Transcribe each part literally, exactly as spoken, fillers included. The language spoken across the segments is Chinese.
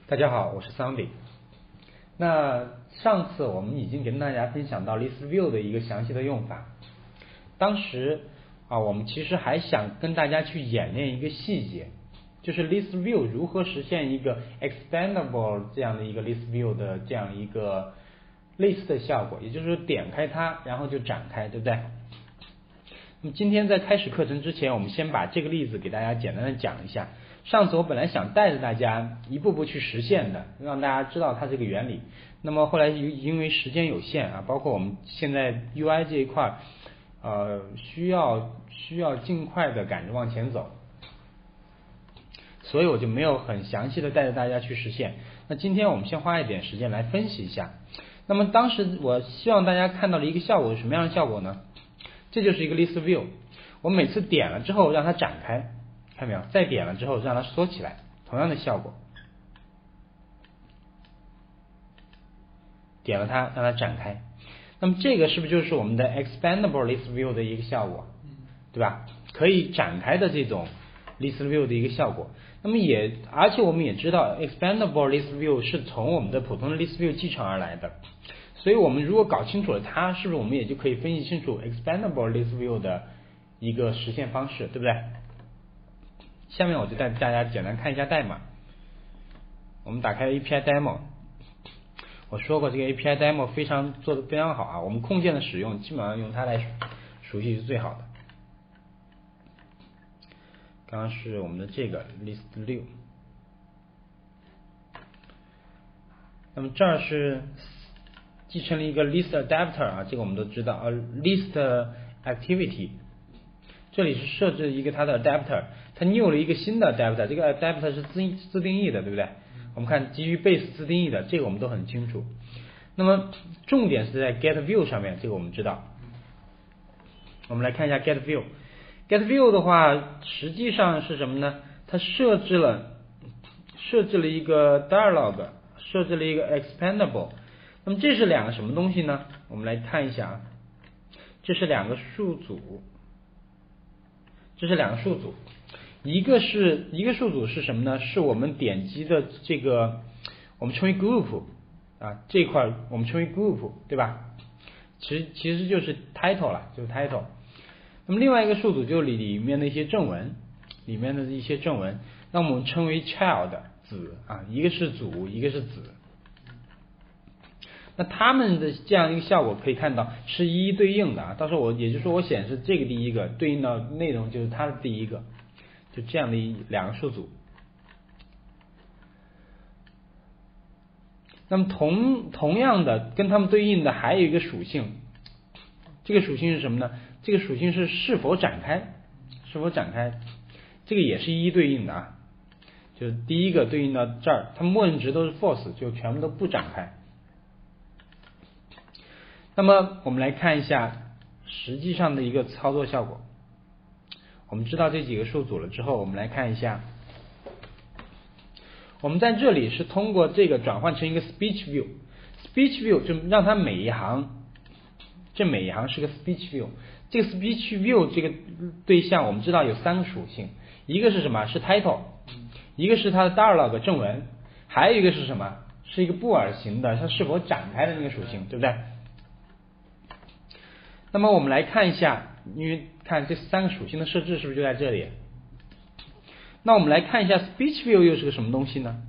大家好，我是 Sandy。那上次我们已经跟大家分享到 list view 的一个详细的用法。当时啊，我们其实还想跟大家去演练一个细节，就是 list view 如何实现一个 expandable 这样的一个 list view 的这样一个类似的效果，也就是说点开它，然后就展开，对不对？那么今天在开始课程之前，我们先把这个例子给大家简单的讲一下。上次我本来想带着大家一步步去实现的，让大家知道它这个原理。那么后来因为时间有限啊，包括我们现在 U I 这一块，呃，需要需要尽快的赶着往前走，所以我就没有很详细的带着大家去实现。那今天我们先花一点时间来分析一下。那么当时我希望大家看到的一个效果是什么样的效果呢？这就是一个 list view， 我每次点了之后让它展开，看到没有？再点了之后让它缩起来，同样的效果。点了它让它展开，那么这个是不是就是我们的 expandable list view 的一个效果，对吧？可以展开的这种 list view 的一个效果。那么也而且我们也知道 expandable list view 是从我们的普通的 list view 继承而来的，所以我们如果搞清楚了它，是不是我们也就可以分析清楚 expandable list view 的一个实现方式，对不对？下面我就带大家简单看一下代码。我们打开 A P I demo， 我说过这个 A P I demo 非常做的非常好啊，我们控件的使用基本上用它来熟悉是最好的。刚刚是我们的这个 list 六，那么这儿是继承了一个 list adapter 啊，这个我们都知道啊 list activity， 这里是设置一个它的 adapter， 它 new 了一个新的 adapter， 这个 adapter 是自自定义的，对不对？我们看基于 base 自定义的，这个我们都很清楚。那么重点是在 get view 上面，这个我们知道。我们来看一下 get view。get view 的话，实际上是什么呢？它设置了设置了一个 dialog， 设置了一个 expandable。那么这是两个什么东西呢？我们来看一下啊，这是两个数组，这是两个数组。一个是一个数组是什么呢？是我们点击的这个我们称为 group 啊，这块我们称为 group， 对吧？其实其实就是 title 了，就是 title。那么另外一个数组就是里里面的一些正文，里面的一些正文，那我们称为 child 子啊，一个是组，一个是子。那它们的这样一个效果可以看到是一一对应的啊，到时候我也就是说我显示这个第一个对应到内容就是它的第一个。就这样的一两个数组。那么同同样的跟它们对应的还有一个属性，这个属性是什么呢？这个属性是是否展开，是否展开，这个也是一一对应的啊。就是第一个对应到这儿，它们默认值都是 false， 就全部都不展开。那么我们来看一下实际上的一个操作效果。我们知道这几个数组了之后，我们来看一下，我们在这里是通过这个转换成一个 speech view，speech view 就让它每一行，这每一行是个 speech view， 这个 speech view 这个对象我们知道有三个属性，一个是什么？是 title， 一个是它的 dialog 正文，还有一个是什么？是一个布尔型的，它是否展开的那个属性，对不对？那么我们来看一下，因为看这三个属性的设置是不是就在这里？那我们来看一下 speech view 又是个什么东西呢？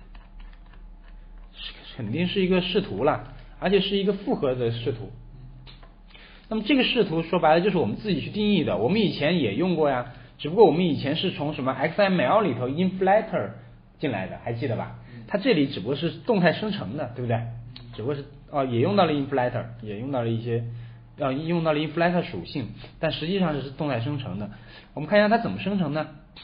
肯定是一个视图了，而且是一个复合的视图。那么这个视图说白了就是我们自己去定义的，我们以前也用过呀，只不过我们以前是从什么 X M L 里头 inflator 进来的，还记得吧？它这里只不过是动态生成的，对不对？只不过是哦，也用到了 inflator， 也用到了一些。要用到了 inflator 属性，但实际上是动态生成的。我们看一下它怎么生成呢？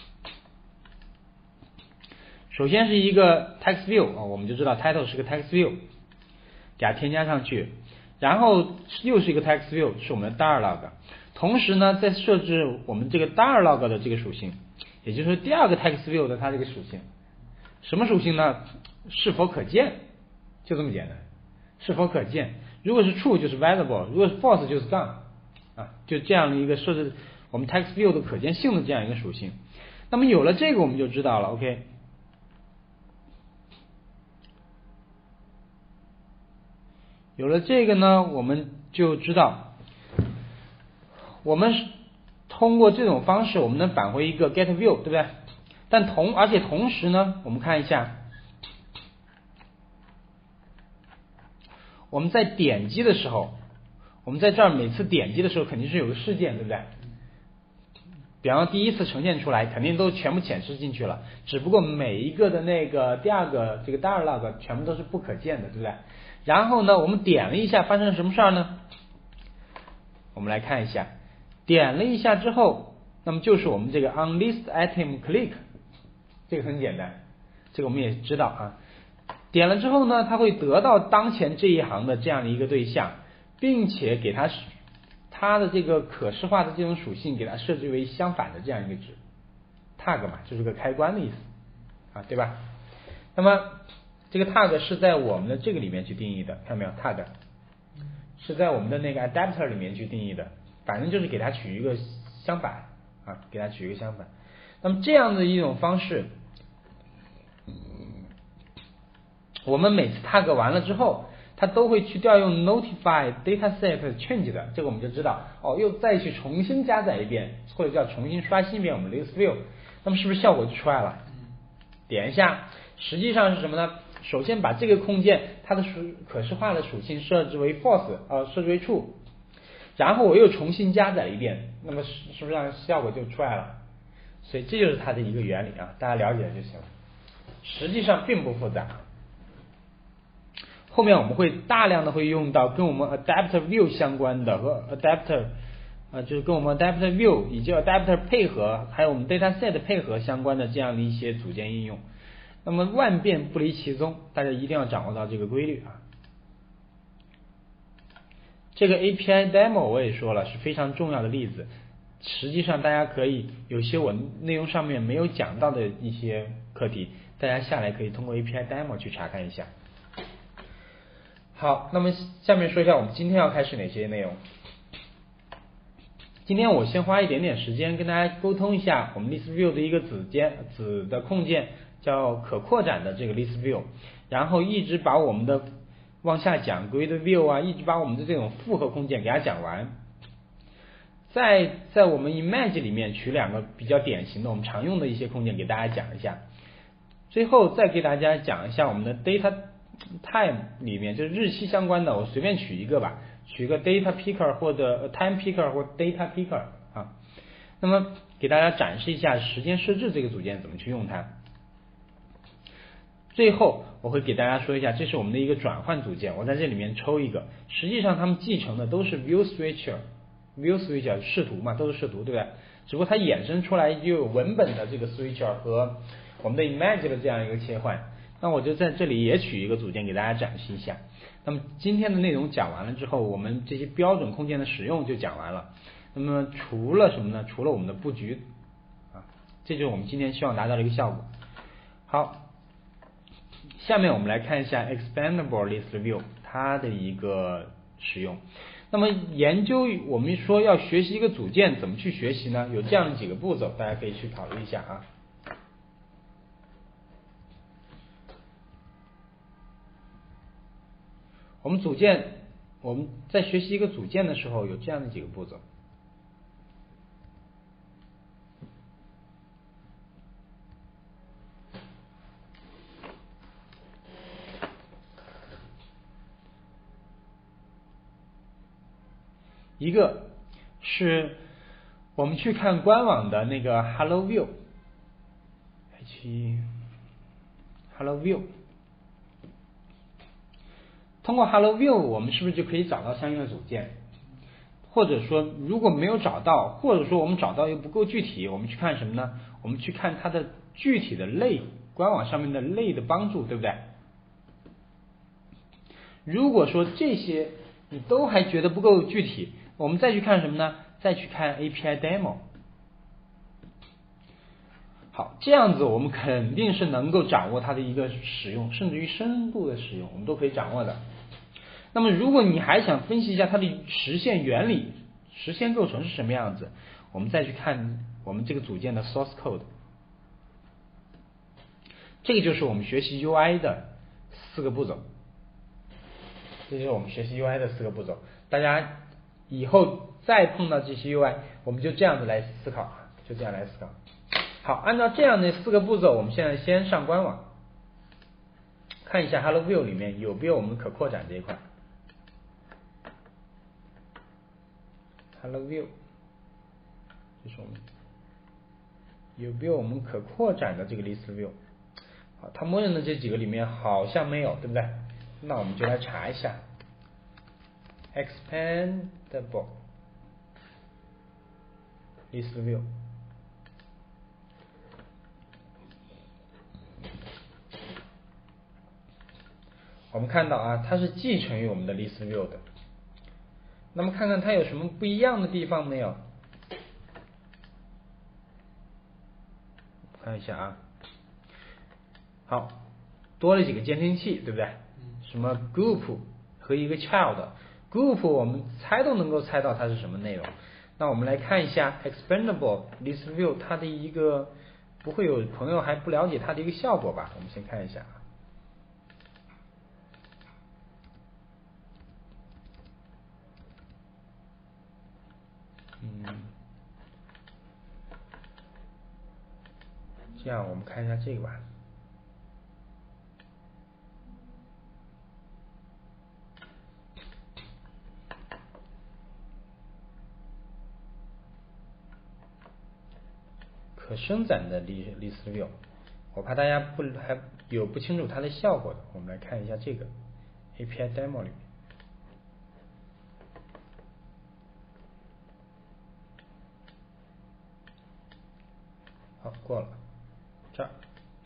首先是一个 text view 啊，我们就知道 title 是个 text view， 给它添加上去，然后又是一个 text view， 是我们的 dialog， 同时呢再设置我们这个 dialog 的这个属性，也就是说第二个 text view 的它这个属性，什么属性呢？是否可见，就这么简单，是否可见。如果是 true 就是 visible， 如果是 false 就是 gone 啊，就这样的一个设置我们 text view 的可见性的这样一个属性。那么有了这个我们就知道了 OK， 有了这个呢，我们就知道，我们通过这种方式，我们能返回一个 get view， 对不对？但同而且同时呢，我们看一下，我们在点击的时候，我们在这儿每次点击的时候肯定是有个事件，对不对？比方说第一次呈现出来，肯定都全部显示进去了，只不过每一个的那个第二个这个 dialog 全部都是不可见的，对不对？然后呢，我们点了一下，发生了什么事儿呢？我们来看一下，点了一下之后，那么就是我们这个 on list item click， 这个很简单，这个我们也知道啊。点了之后呢，它会得到当前这一行的这样的一个对象，并且给它它的这个可视化的这种属性给它设置为相反的这样一个值 tag 嘛，就是个开关的意思啊，对吧？那么这个 tag 是在我们的这个里面去定义的，看到没有 ？tag 是在我们的那个 adapter 里面去定义的，反正就是给它取一个相反啊，给它取一个相反。那么这样的一种方式，我们每次 tag 完了之后，它都会去调用 notify dataset change 的，这个我们就知道哦，又再去重新加载一遍，或者叫重新刷新一遍我们的 list view， 那么是不是效果就出来了？点一下，实际上是什么呢？首先把这个空间它的属可视化的属性设置为 false， 呃，设置为 true， 然后我又重新加载一遍，那么是是不是让效果就出来了？所以这就是它的一个原理啊，大家了解就行了。实际上并不复杂。后面我们会大量的会用到跟我们 adapter view 相关的和 adapter 呃就是跟我们 adapter view 以及 adapter 配合，还有我们 dataset 配合相关的这样的一些组件应用。那么万变不离其宗，大家一定要掌握到这个规律啊。这个 A P I demo 我也说了是非常重要的例子，实际上大家可以有些我内容上面没有讲到的一些课题，大家下来可以通过 A P I demo 去查看一下。好，那么下面说一下我们今天要开始哪些内容。今天我先花一点点时间跟大家沟通一下我们 list view 的一个子件子的控件，叫可扩展的这个 list view， 然后一直把我们的往下讲 grid view 啊，一直把我们的这种复合控件给它讲完。再在我们 image 里面取两个比较典型的我们常用的一些控件给大家讲一下，最后再给大家讲一下我们的 data time 里面就是日期相关的，我随便取一个吧，取一个 data picker 或者 time picker 或 data picker 啊，那么给大家展示一下时间设置这个组件怎么去用它。最后我会给大家说一下，这是我们的一个转换组件，我在这里面抽一个，实际上它们继承的都是 view switcher view switcher 视图嘛，都是视图，对不对？只不过它衍生出来就有文本的这个 switcher 和我们的 image 的这样一个切换。那我就在这里也取一个组件给大家展示一下。那么今天的内容讲完了之后，我们这些标准控件的使用就讲完了。那么除了什么呢？除了我们的布局啊，这就是我们今天希望达到的一个效果。好，下面我们来看一下 expandable list view 它的一个使用。那么研究我们说要学习一个组件，怎么去学习呢？有这样几个步骤，大家可以去考虑一下啊。我们组件，我们在学习一个组件的时候，有这样的几个步骤。一个是我们去看官网的那个 Hello View， 去 Hello View， 通过 Hello View 我们是不是就可以找到相应的组件？或者说如果没有找到，或者说我们找到又不够具体，我们去看什么呢？我们去看它的具体的类，官网上面的类的帮助，对不对？如果说这些你都还觉得不够具体，我们再去看什么呢？再去看 A P I demo。 好，这样子我们肯定是能够掌握它的一个使用，甚至于深度的使用我们都可以掌握的。那么如果你还想分析一下它的实现原理、实现构成是什么样子，我们再去看我们这个组件的 source code。 这个就是我们学习 U I 的四个步骤。 这就是我们学习 U I 的四个步骤。大家以后再碰到这些 U I， 我们就这样子来思考，就这样来思考。好，按照这样的四个步骤，我们现在先上官网，看一下 Hello View 里面有没有我们可扩展这一块。Hello View， 这是我们有没有我们可扩展的这个 List View。好，它默认的这几个里面好像没有，对不对？那我们就来查一下 Expandable List View。我们看到啊，它是继承于我们的 List View 的。那么看看它有什么不一样的地方没有？看一下啊，好，多了几个监听器，对不对？什么 group 和一个 child。group 我们猜都能够猜到它是什么内容。那我们来看一下 expandable list view 它的一个，不会有朋友还不了解它的一个效果吧？我们先看一下。嗯，这样我们看一下这个吧。可伸展的 list view， 我怕大家不还有不清楚它的效果的，我们来看一下这个 A P I demo 里面。好，过了，这儿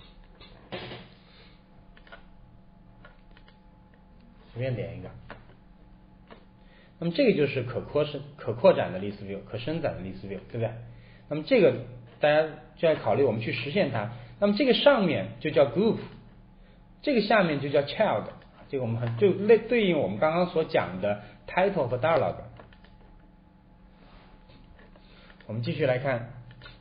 随便点一个。那么这个就是可扩是可扩展的 list view， 可伸展的 list view， 对不对？那么这个大家就要考虑我们去实现它。那么这个上面就叫 group， 这个下面就叫 child， 这个我们很就类对应我们刚刚所讲的 title 和 dialog。我们继续来看。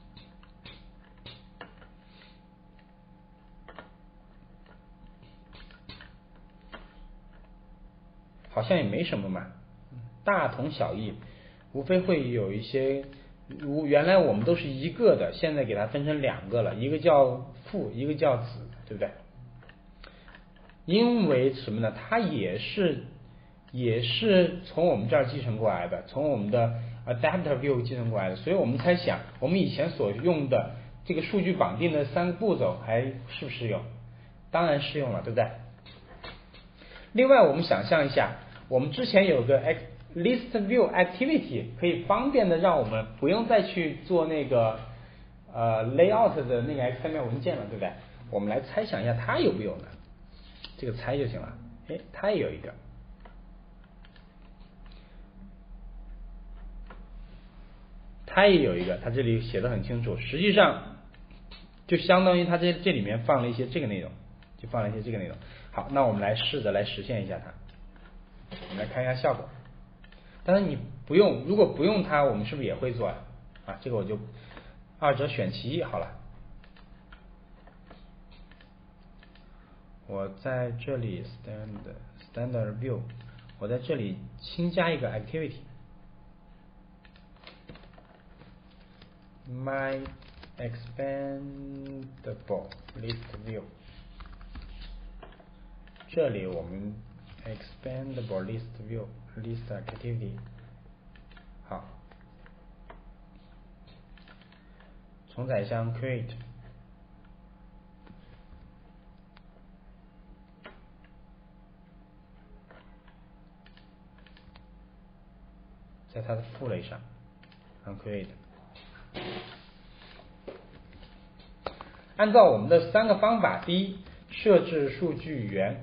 好像也没什么嘛，大同小异，无非会有一些，如原来我们都是一个的，现在给它分成两个了，一个叫父，一个叫子，对不对？因为什么呢？它也是也是从我们这儿继承过来的，从我们的 adapter view 继承过来的，所以我们才想，我们以前所用的这个数据绑定的三个步骤还适不适用？当然适用了，对不对？另外，我们想象一下。我们之前有个 list view activity， 可以方便的让我们不用再去做那个呃 layout 的那个 X M L 文件了，对不对？我们来猜想一下它有没有呢？这个猜就行了。哎，它也有一个，它也有一个，它这里写的很清楚，实际上就相当于它这这里面放了一些这个内容，就放了一些这个内容。好，那我们来试着来实现一下它。我们来看一下效果，当然你不用，如果不用它，我们是不是也会做啊？啊，这个我就二者选其一好了。我在这里 stand standard view， 我在这里新加一个 activity， my expandable list view， 这里我们expandable list view list activity， 好，从载箱 create， 在它的父类上按 create， 按照我们的三个方法，第一，设置数据源。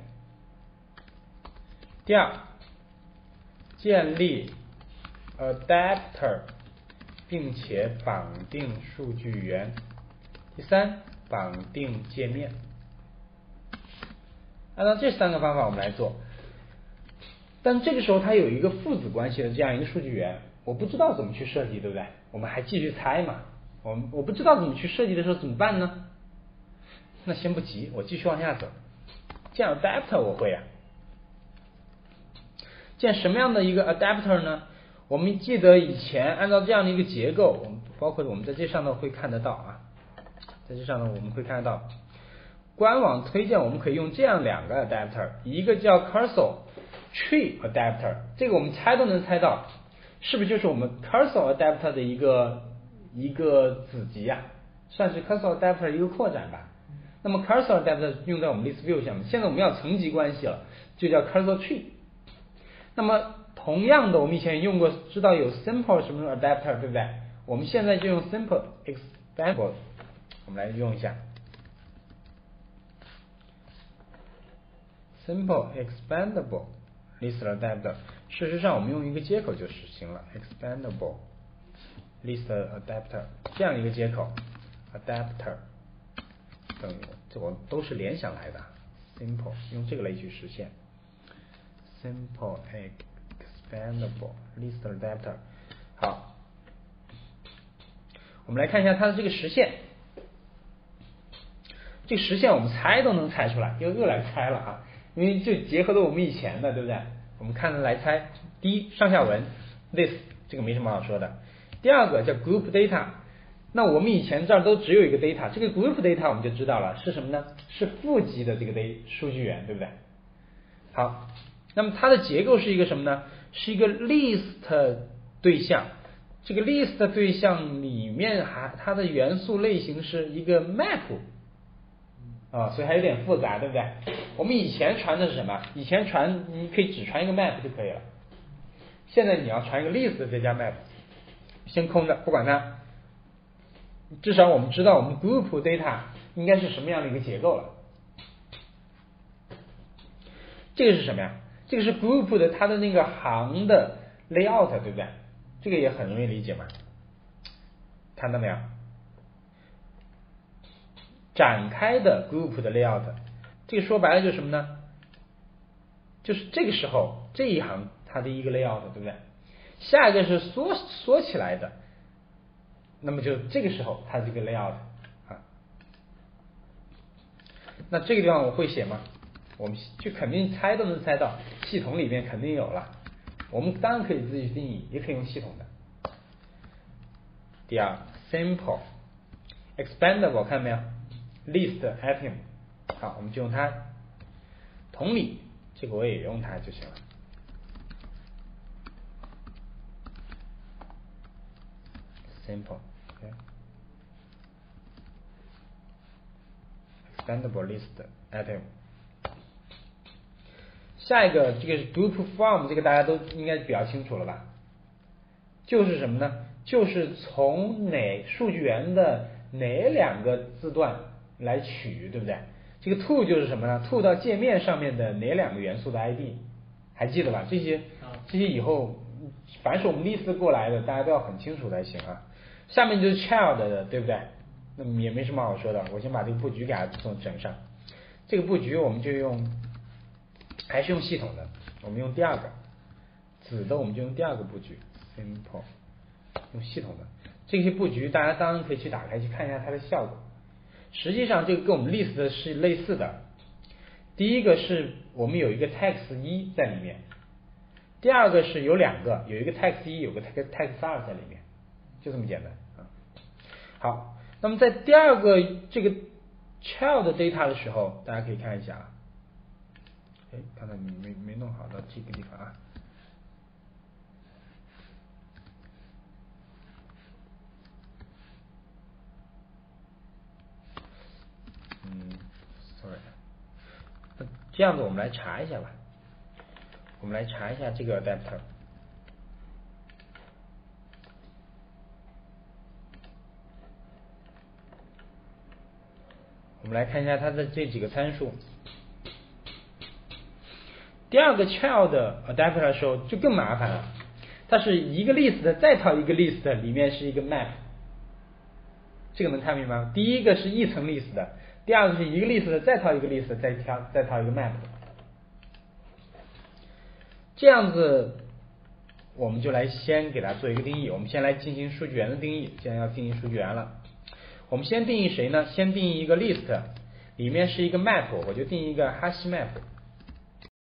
第二，建立 adapter 并且绑定数据源。第三，绑定界面。按照这三个方法我们来做，但这个时候它有一个父子关系的这样一个数据源，我不知道怎么去设计，对不对？我们还继续猜嘛？我我不知道怎么去设计的时候怎么办呢？那先不急，我继续往下走。这样 adapter 我会啊。 建什么样的一个 adapter 呢？我们记得以前按照这样的一个结构，我们包括我们在这上头会看得到啊，在这上头我们会看得到，官网推荐我们可以用这样两个 adapter， 一个叫 cursor tree adapter， 这个我们猜都能猜到，是不是就是我们 cursor adapter 的一个一个子集啊，算是 cursor adapter 一个扩展吧。那么 cursor adapter 用在我们 list view 下面，现在我们要层级关系了，就叫 cursor tree。那么同样的，我们以前用过，知道有 simple 什么 adapter 对不对？我们现在就用 simple expandable， 我们来用一下 simple expandable list adapter。事实上，我们用一个接口就实行了 expandable list adapter 这样一个接口 adapter。等于这我都是联想来的 ，simple 用这个类去实现 ，simple expandable list adapter。好，我们来看一下它的这个实现，这个实现我们猜都能猜出来，又又来猜了啊，因为就结合了我们以前的，对不对？我们看着来猜，第一上下文 this 这个没什么好说的，第二个叫 group data。那我们以前这儿都只有一个 data， 这个 group data 我们就知道了是什么呢？是负极的这个 data 数据源，对不对？好，那么它的结构是一个什么呢？是一个 list 对象，这个 list 对象里面还它的元素类型是一个 map 啊，所以还有点复杂，对不对？我们以前传的是什么？以前传你可以只传一个 map 就可以了，现在你要传一个 list 再加 map， 先空着不管它。至少我们知道我们 group data 应该是什么样的一个结构了。这个是什么呀？这个是 group 的它的那个行的 layout， 对不对？这个也很容易理解嘛。看到没有？展开的 group 的 layout， 这个说白了就是什么呢？就是这个时候这一行它的一个 layout， 对不对？下一个是缩缩起来的。那么就这个时候它这个 layout 啊，那这个地方我会写吗？我们就肯定猜都能猜到，系统里面肯定有了。我们当然可以自己定义，也可以用系统的。第二 simple expandable 看到没有 list item， 好，我们就用它。同理，这个我也用它就行了。simple okay. expandable list item。下一个这个是 group from， 这个大家都应该比较清楚了吧？就是什么呢？就是从哪数据源的哪两个字段来取，对不对？这个 to 就是什么呢 ？to 到界面上面的哪两个元素的 I D， 还记得吧？这些这些以后凡是我们 list 过来的，大家都要很清楚才行啊。下面就是 child 的，对不对？那么也没什么好说的，我先把这个布局给它整整上。这个布局我们就用，还是用系统的，我们用第二个子的，我们就用第二个布局 simple， 用系统的这些布局，大家当然可以去打开去看一下它的效果。实际上这个跟我们 list 的是类似的，第一个是我们有一个 text 一在里面，第二个是有两个，有一个 text 一，有个 text 二在里面，就这么简单啊。好，那么在第二个这个 child data 的时候，大家可以看一下啊，哎，刚才没没弄好到这个地方啊。嗯 ，sorry， 那这样子我们来查一下吧，我们来查一下这个 adapter。我们来看一下它的这几个参数。第二个 child adapter 的时候就更麻烦了，它是一个 list 再套一个 list， 里面是一个 map， 这个能看明白吗？第一个是一层 list 的，第二个是一个 list 再套一个 list， 再挑再套一个 map。这样子我们就来先给它做一个定义，我们先来进行数据源的定义，既然要定义数据源了。我们先定义谁呢？先定义一个 list， 里面是一个 map， 我就定义一个哈希 map。